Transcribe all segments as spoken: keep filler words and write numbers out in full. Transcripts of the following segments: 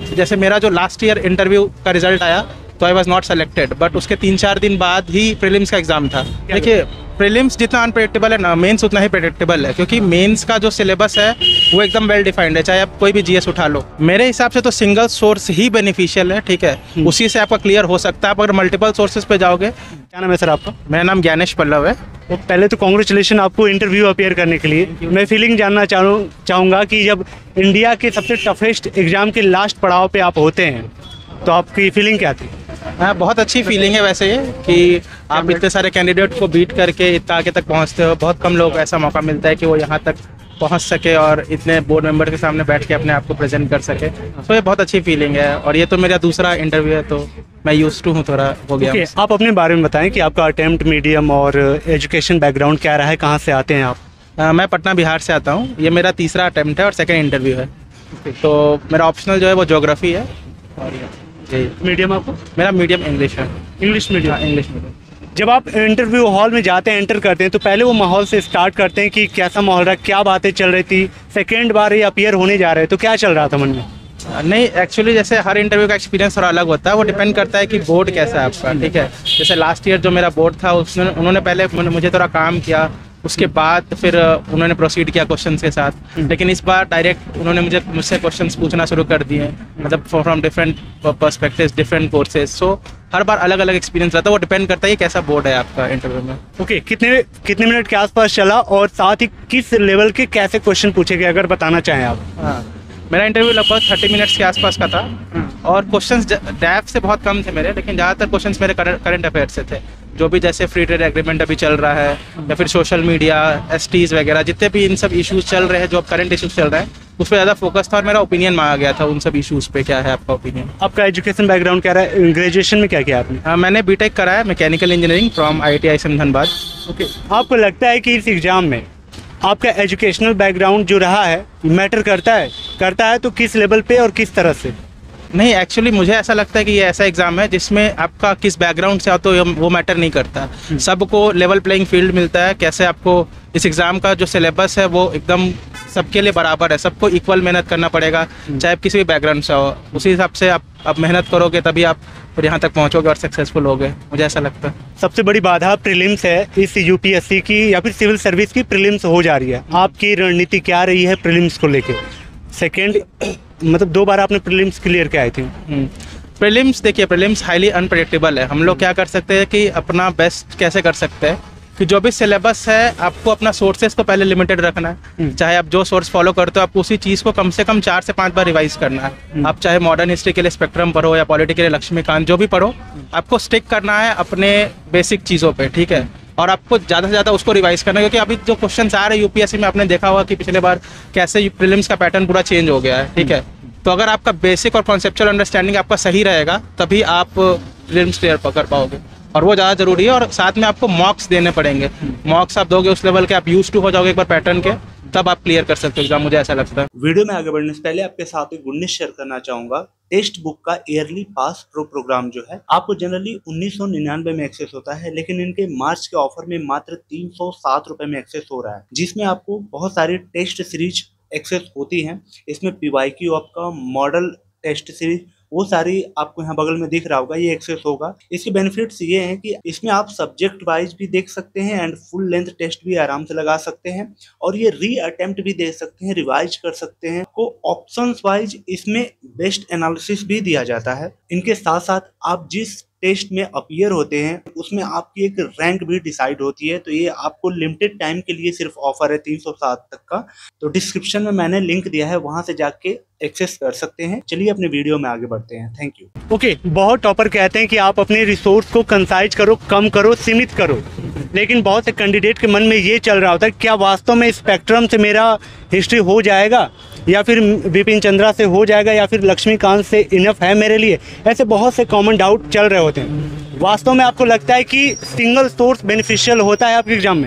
जैसे मेरा जो लास्ट ईयर इंटरव्यू का रिजल्ट आया तो I was not selected, but उसके तीन चार दिन बाद ही प्रीलिम्स का एग्ज़ाम था। देखिए प्रीलिम्स जितना अनप्रेडिक्टेबल है ना, मेंस उतना ही प्रेडिक्टेबल है, क्योंकि मेंस का जो सिलेबस है वो एकदम वेल डिफाइंड है, चाहे आप कोई भी जीएस उठा लो। मेरे हिसाब से तो सिंगल सोर्स ही बेनिफिशियल है, ठीक है, उसी से आपका क्लियर हो सकता है। आप अगर मल्टीपल सोर्सेज पे जाओगे। क्या नाम है सर आपका? मेरा नाम ज्ञानेश पल्लव है। तो पहले तो कॉन्ग्रेचुलेशन आपको इंटरव्यू अपीयर करने के लिए। मैं फीलिंग जानना चाहूँ चाहूँगा कि जब इंडिया के सबसे टफेस्ट एग्जाम के लास्ट पड़ाव पे आप होते हैं तो आपकी फीलिंग क्या थी? हाँ, बहुत अच्छी फीलिंग है वैसे ये कि आप इतने सारे कैंडिडेट को बीट करके इतना आगे तक पहुँचते हो। बहुत कम लोग ऐसा मौका मिलता है कि वो यहाँ तक पहुँच सके और इतने बोर्ड मेंबर के सामने बैठ के अपने आप को प्रेजेंट कर सके। तो ये बहुत अच्छी फीलिंग है, और ये तो मेरा दूसरा इंटरव्यू है तो मैं यूज्ड टू हूँ, थोड़ा हो गया। okay, आप अपने बारे में बताएं कि आपका अटेम्प्ट, मीडियम और एजुकेशन बैकग्राउंड क्या रहा है, कहाँ से आते हैं आप? आ, मैं पटना बिहार से आता हूँ। ये मेरा तीसरा अटेम्प्ट है और सेकेंड इंटरव्यू है। तो मेरा ऑप्शनल जो है वो ज्योग्राफी है। और ये मीडियम आपको? मेरा मीडियम इंग्लिश है। English medium? English medium. जब आप इंटरव्यू हॉल में जाते हैं, एंटर करते हैं, तो पहले वो माहौल से स्टार्ट करते हैं कि कैसा माहौल रहा, क्या बातें चल रही थी? सेकेंड बार ये अपीयर होने जा रहे हैं तो क्या चल रहा था मन में? नहीं, एक्चुअली जैसे हर इंटरव्यू का एक्सपीरियंस थोड़ा अलग होता है, वो डिपेंड करता है कि बोर्ड कैसा है आपका, ठीक है। जैसे लास्ट ईयर जो मेरा बोर्ड था उसने उन्होंने पहले मुझे थोड़ा काम किया, उसके बाद फिर उन्होंने प्रोसीड किया क्वेश्चंस के साथ। लेकिन इस बार डायरेक्ट उन्होंने मुझे मुझसे क्वेश्चंस पूछना शुरू कर दिए, मतलब from different perspectives, different courses. So हर बार अलग अलग एक्सपीरियंस रहता है, वो डिपेंड करता है कि कैसा बोर्ड है आपका इंटरव्यू में। ओके okay, कितने कितने मिनट के आसपास चला और साथ ही किस लेवल के कैसे क्वेश्चन पूछे गए, अगर बताना चाहें आप? हाँ, मेरा इंटरव्यू लगभग थर्टी मिनट्स के आसपास का था, और क्वेश्चंस डैफ से बहुत कम थे मेरे, लेकिन ज़्यादातर क्वेश्चंस मेरे करंट अफेयर्स से थे, जो भी जैसे फ्री ट्रेड एग्रीमेंट अभी चल रहा है, या फिर सोशल मीडिया, एसटीज वगैरह, जितने भी इन सब इश्यूज चल रहे हैं, जो करंट इश्यूज चल रहे हैं, उस पर ज़्यादा फोकस था, और मेरा ओपिनियन मांगा गया था उन सब इश्यूज पे। क्या है आपका ओपिनियन? आपका एजुकेशन बैकग्राउंड क्या रहा है? ग्रेजुएशन में क्या किया आपने? हाँ, मैंने बीटेक करा है mechanical engineering from I I T I C Dhanbad. Okay, आपको लगता है कि इस एग्ज़ाम में आपका एजुकेशनल बैकग्राउंड जो रहा है मैटर करता है करता है तो किस लेवल पे और किस तरह से? नहीं, एक्चुअली मुझे ऐसा लगता है कि ये ऐसा एग्जाम है जिसमें आपका किस बैकग्राउंड से आता हो वो मैटर नहीं करता। सबको लेवल प्लेइंग फील्ड मिलता है। कैसे आपको इस एग्ज़ाम का जो सिलेबस है वो एकदम सबके लिए बराबर है, सबको इक्वल मेहनत करना पड़ेगा, चाहे आप किसी भी बैकग्राउंड से हो। उसी हिसाब से आप आप मेहनत करोगे तभी आप फिर यहाँ तक पहुँचोगे और सक्सेसफुल होगे, मुझे ऐसा लगता है। सबसे बड़ी बाधा प्रीलिम्स है इस यूपीएससी की या फिर सिविल सर्विस की, प्रीलिम्स हो जा रही है। आपकी रणनीति क्या रही है प्रीलिम्स को लेके? सेकेंड मतलब दो बार आपने प्रीलिम्स क्लियर किया आई थी। प्रीलिम्स देखिए, प्रीलिम्स हाईली अनप्रेडिक्टेबल है। हम लोग क्या कर सकते हैं कि अपना बेस्ट कैसे कर सकते हैं कि जो भी सिलेबस है आपको अपना सोर्सेज को पहले लिमिटेड रखना है। चाहे आप जो सोर्स फॉलो करते हो आपको उसी चीज़ को कम से कम चार से पांच बार रिवाइज करना है। आप चाहे मॉडर्न हिस्ट्री के लिए स्पेक्ट्रम पढ़ो या पॉलिटी के लिए लक्ष्मीकांत, जो भी पढ़ो, आपको स्टिक करना है अपने बेसिक चीज़ों पे, ठीक है। और आपको ज़्यादा से ज़्यादा उसको रिवाइज करना है, क्योंकि अभी जो क्वेश्चन आ रहे हैं यूपीएससी में, आपने देखा होगा कि पिछले बार कैसे प्रीलिम्स का पैटर्न पूरा चेंज हो गया है, ठीक है। तो अगर आपका बेसिक और कॉन्सेप्चुअल अंडरस्टैंडिंग आपका सही रहेगा तभी आप प्रीलिम्स क्लियर कर पाओगे, और वो ज़्यादा जरूरी है। और साथ में आपको मॉक्स देने पड़ेंगे। मॉक्स आप दोगे उस लेवल के, आप यूज टू हो जाओगे एक बार पैटर्न के, तब आप क्लियर कर सकते हो एग्जाम, मुझे ऐसा लगता है। वीडियो में आगे बढ़ने से पहले आपके साथ एक गुड न्यूज़ शेयर करना चाहूंगा। टेक्स्ट बुक का ईयरली पास प्रो प्रोग्राम जो है आपको जनरली उन्नीस सौ निन्यानवे में एक्सेस होता है, लेकिन इनके मार्च के ऑफर में मात्र तीन सौ सात रुपए में एक्सेस हो रहा है, जिसमें आपको बहुत सारी टेस्ट सीरीज एक्सेस होती हैं। इसमें पीवाईक्यू आपका मॉडल टेस्ट सीरीज वो सारी आपको यहाँ बगल में दिख रहा होगा, ये एक्सेस होगा। इसके बेनिफिट्स ये हैं कि इसमें आप सब्जेक्ट वाइज भी देख सकते हैं एंड फुल लेंथ टेस्ट भी आराम से लगा सकते हैं, और ये री अटेम्प्ट भी दे सकते हैं, रिवाइज कर सकते हैं। को ऑप्शंस वाइज इसमें बेस्ट एनालिसिस भी दिया जाता है। इनके साथ साथ आप जिस टेस्ट में अपीयर होते हैं उसमें आपकी एक रैंक भी डिसाइड होती है। तो ये आपको लिमिटेड टाइम के लिए सिर्फ ऑफर है तीन सौ सात तक का। तो डिस्क्रिप्शन में मैंने लिंक दिया है, वहां से जाके एक्सेस कर सकते हैं। चलिए अपने वीडियो में आगे बढ़ते हैं। Thank you. ओके, बहुत टॉपर कहते हैं कि आप अपने रिसोर्स को कंसाइज करो, कम करो, सीमित करो, लेकिन बहुत से कैंडिडेट के मन में ये चल रहा होता है क्या वास्तव में स्पेक्ट्रम से मेरा हिस्ट्री हो जाएगा, या फिर विपिन चंद्रा से हो जाएगा, या फिर लक्ष्मीकांत से इनफ है मेरे लिए? ऐसे बहुत से कॉमन डाउट चल रहे होते हैं। वास्तव में आपको लगता है कि सिंगल सोर्स बेनिफिशियल होता है आपके एग्जाम में?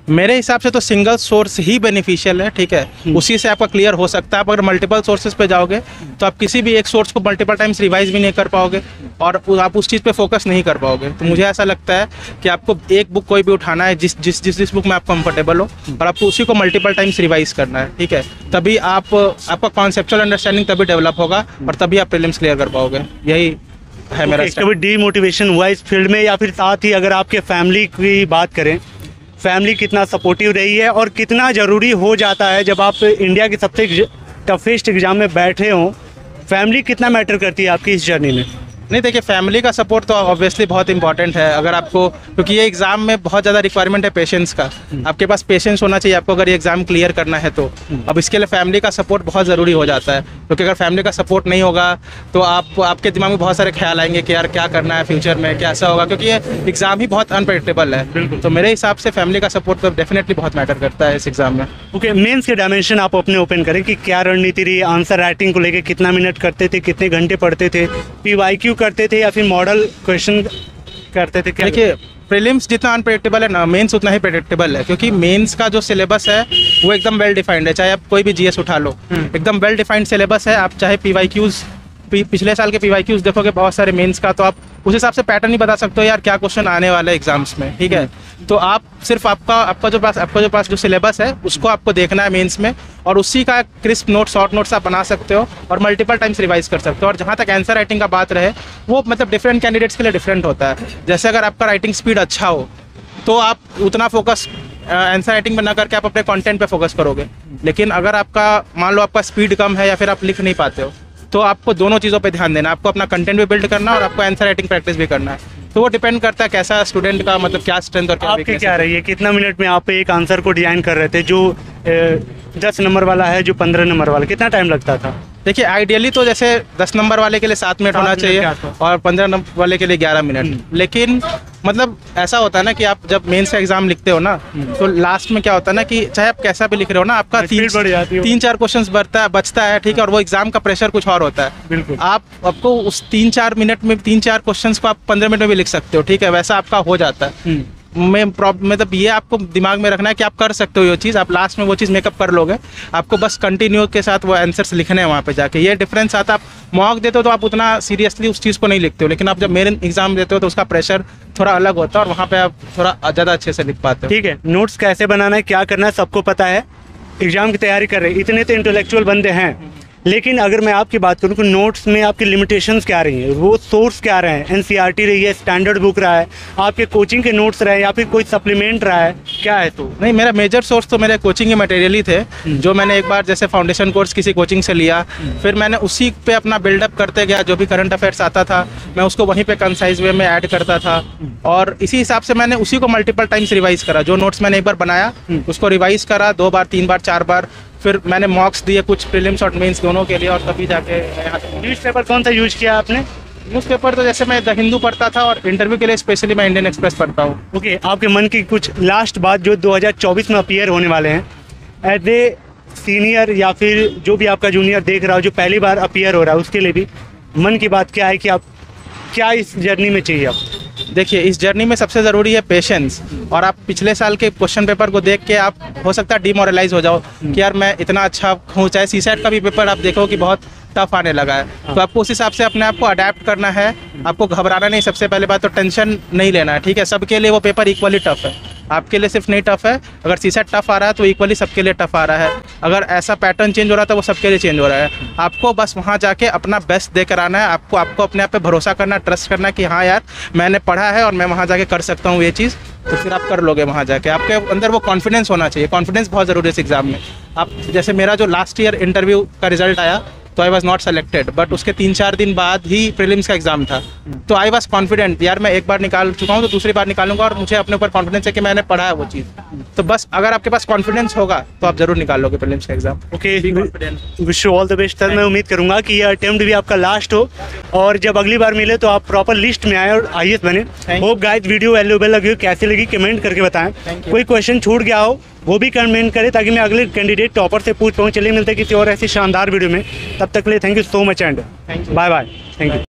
मेरे हिसाब से तो सिंगल सोर्स ही बेनिफिशियल है, ठीक है, उसी से आपका क्लियर हो सकता है। आप अगर मल्टीपल सोर्सेज पे जाओगे तो आप किसी भी एक सोर्स को मल्टीपल टाइम्स रिवाइज भी नहीं कर पाओगे और आप उस चीज़ पे फोकस नहीं कर पाओगे। तो मुझे ऐसा लगता है कि आपको एक बुक कोई भी उठाना है जिस जिस जिस जिस बुक में आप कंफर्टेबल हो और आपको उसी को मल्टीपल टाइम्स रिवाइज करना है, ठीक है, तभी आप आपका कॉन्सेप्चुअल अंडरस्टैंडिंग तभी डेवलप होगा और तभी आप प्रीलिम्स क्लियर कर पाओगे। यही है मेरा। कभी डीमोटिवेशन हुआ इस फील्ड में, या फिर साथ ही अगर आपके फैमिली की बात करें, फैमिली कितना सपोर्टिव रही है और कितना ज़रूरी हो जाता है जब आप इंडिया के सबसे टफेस्ट एग्जाम में बैठे हों, फैमिली कितना मैटर करती है आपकी इस जर्नी में? नहीं, देखिए फैमिली का सपोर्ट तो ऑब्वियसली बहुत इंपॉर्टेंट है। अगर आपको, क्योंकि ये एग्ज़ाम में बहुत ज़्यादा रिक्वायरमेंट है पेशेंस का, आपके पास पेशेंस होना चाहिए आपको अगर ये एग्ज़ाम क्लियर करना है तो। अब इसके लिए फैमिली का सपोर्ट बहुत ज़रूरी हो जाता है, क्योंकि अगर फैमिली का सपोर्ट नहीं होगा तो आप आपके दिमाग में बहुत सारे ख्याल आएंगे कि यार क्या करना है फ्यूचर में, कैसा होगा, क्योंकि ये एग्ज़ाम ही बहुत अनप्रेडिक्टेबल है। तो मेरे हिसाब से फैमिली का सपोर्ट तो डेफिनेटली बहुत मैटर करता है इस एग्ज़ाम में। ओके, मेंस के डायमेंशन आप अपने ओपन करें कि क्या रणनीति रही, आंसर राइटिंग को लेकर कितना मिनट करते थे, कितने घंटे पढ़ते थे, पी वाई क्यू करते थे या फिर मॉडल क्वेश्चन करते थे? देखिए प्रीलिम्स जितना अनप्रेडिक्टेबल है ना, मेंस उतना ही प्रेडिक्टेबल है, क्योंकि मेंस का जो सिलेबस है वो एकदम वेल डिफाइंड है। चाहे आप कोई भी जीएस उठा लो, एकदम वेल डिफाइंड सिलेबस है। आप चाहे पीवाईक्यूज पिछले साल के पीवाईक्यूज देखोगे बहुत सारे मेंस का, तो आप उस हिसाब से पैटर्न ही बता सकते हो यार क्या क्वेश्चन आने वाला है एग्जाम्स में, ठीक है। तो आप सिर्फ आपका आपका जो पास आपका जो पास जो सिलेबस है उसको आपको देखना है मेंस में, और उसी का क्रिस्प नोट शॉर्ट नोट्स आप बना सकते हो और मल्टीपल टाइम्स रिवाइज कर सकते हो। और जहाँ तक आंसर राइटिंग का बात रहे, वो मतलब डिफरेंट कैंडिडेट्स के लिए डिफरेंट होता है। जैसे अगर आपका राइटिंग स्पीड अच्छा हो तो आप उतना फोकस आंसर राइटिंग में ना करके आप अपने कंटेंट पे फोकस करोगे। लेकिन अगर आपका मान लो आपका स्पीड कम है या फिर आप लिख नहीं पाते हो, तो आपको दोनों चीज़ों पे ध्यान देना, आपको अपना कंटेंट भी बिल्ड करना और आपको आंसर राइटिंग प्रैक्टिस भी करना है। तो वो डिपेंड करता है कैसा स्टूडेंट का मतलब क्या स्ट्रेंथ और क्या आपकी क्या रही है, कितना मिनट में आप एक आंसर को डिजाइन कर रहे थे, जो दस नंबर वाला है, जो पंद्रह नंबर वाला, कितना टाइम लगता था? देखिए आइडियली तो जैसे दस नंबर वाले के लिए सात मिनट होना चाहिए और पंद्रह नंबर वाले के लिए ग्यारह मिनट। लेकिन मतलब ऐसा होता है ना कि आप जब मेंस का एग्जाम लिखते हो ना, तो लास्ट में क्या होता है ना कि चाहे आप कैसा भी लिख रहे हो ना, आपका तीन तीन चार क्वेश्चंस बढ़ता है बचता है, ठीक है, और वो एग्जाम का प्रेशर कुछ और होता है। बिल्कुल, आप आपको उस तीन चार मिनट में तीन चार क्वेश्चंस को आप पंद्रह मिनट में भी लिख सकते हो, ठीक है, वैसा आपका हो जाता है। मैं प्रॉब्लम मतलब ये आपको दिमाग में रखना है कि आप कर सकते हो ये चीज़, आप लास्ट में वो चीज़ मेकअप कर लोगे, आपको बस कंटिन्यू के साथ वो आंसर्स लिखने हैं वहाँ पे जाके। ये डिफरेंस आता है। आप मॉक देते हो तो आप उतना सीरियसली उस चीज़ को नहीं लिखते हो, लेकिन आप जब मेन एग्जाम देते हो तो उसका प्रेशर थोड़ा अलग होता है और वहाँ पे आप थोड़ा ज़्यादा अच्छे से लिख पाते हो। ठीक है, नोट्स कैसे बनाना है, क्या करना है, सबको पता है, एग्जाम की तैयारी कर रहे हैं, इतने तो इंटेलेक्चुअल बंदे हैं। लेकिन अगर मैं आपकी बात करूँ कि नोट्स में आपकी लिमिटेशंस क्या रही हैं, वो सोर्स क्या रहे हैं, एनसीईआरटी रही है, स्टैंडर्ड बुक रहा है, आपके कोचिंग के नोट्स रहे या फिर कोई सप्लीमेंट रहा है, क्या है? तो नहीं, मेरा मेजर सोर्स तो मेरे कोचिंग के मटेरियल ही थे, जो मैंने एक बार जैसे फाउंडेशन कोर्स किसी कोचिंग से लिया, फिर मैंने उसी पे अपना बिल्डअप करते गया, जो भी करंट अफेयर्स आता था मैं उसको वहीं पे कंसाइज वे में ऐड करता था, और इसी हिसाब से मैंने उसी को मल्टीपल टाइम्स रिवाइज करा। जो नोट्स मैंने एक बार बनाया उसको रिवाइज करा दो बार, तीन बार, चार बार, फिर मैंने मॉक्स दिए कुछ प्रीलिम्स और मेंस दोनों के लिए, और तभी जाके यहाँ तक। न्यूज़पेपर कौन सा यूज किया आपने? न्यूज़पेपर तो जैसे मैं द हिंदू पढ़ता था और इंटरव्यू के लिए स्पेशली मैं इंडियन एक्सप्रेस पढ़ता हूँ। ओके, आपके मन की कुछ लास्ट बात जो दो हज़ार चौबीस में अपीयर होने वाले हैं, एज ए सीनियर या फिर जो भी आपका जूनियर देख रहा हो जो पहली बार अपीयर हो रहा है, उसके लिए भी मन की बात क्या है कि आप क्या इस जर्नी में चाहिए? आप देखिए इस जर्नी में सबसे ज़रूरी है पेशेंस, और आप पिछले साल के क्वेश्चन पेपर को देख के आप हो सकता है डिमोरलाइज हो जाओ कि यार मैं इतना अच्छा हूँ। चाहे सीसेट का भी पेपर आप देखो कि बहुत टफ आने लगा है, तो आपको उस हिसाब से अपने आप को अडेप्ट करना है, आपको घबराना नहीं। सबसे पहले बात तो टेंशन नहीं लेना है, ठीक है। सबके लिए वो पेपर इक्वली टफ है, आपके लिए सिर्फ नहीं टफ है। अगर सीसेट टफ आ रहा है तो इक्वली सबके लिए टफ आ रहा है। अगर ऐसा पैटर्न चेंज हो रहा था वो सबके लिए चेंज हो रहा है। आपको बस वहाँ जाके अपना बेस्ट देकर आना है, आपको आपको अपने आप पे भरोसा करना, ट्रस्ट करना कि हाँ यार मैंने पढ़ा है और मैं वहाँ जाके कर सकता हूँ ये चीज़, तो फिर आप कर लोगे वहाँ जाके। आपके अंदर वो कॉन्फिडेंस होना चाहिए, कॉन्फिडेंस बहुत ज़रूरी है इस एग्ज़ाम में। आप जैसे मेरा जो लास्ट ईयर इंटरव्यू का रिजल्ट आया तो I was not selected, but उसके तीन चार दिन बाद ही प्रीलिम्स का एग्जाम था, तो आई वॉज कॉन्फिडेंट यार मैं एक बार निकाल चुका हूँ तो दूसरी बार निकालूंगा, और मुझे अपने ऊपर कॉन्फिडेंस है कि मैंने पढ़ा है वो चीज़। तो बस अगर आपके पास कॉन्फिडेंस होगा तो आप जरूर निकाल लोगे प्रीलिम्स का exam. Okay, wish you all the best sir. मैं उम्मीद करूंगा कि ये अटेम्प्ट भी आपका लास्ट हो, और जब अगली बार मिले तो आप प्रॉपर लिस्ट में आए और आई ए एस बने। होप गाइस वीडियो वैल्यूएबल लगी हो, कैसी लगी कमेंट करके बताएं। कोई क्वेश्चन छूट गया हो वो भी कमेंट करें ताकि मैं अगले कैंडिडेट टॉपर से पूछ पाऊँ। चलिए मिलते हैं किसी और ऐसी शानदार वीडियो में, तब तक के लिए thank you so much and bye bye. Thank you.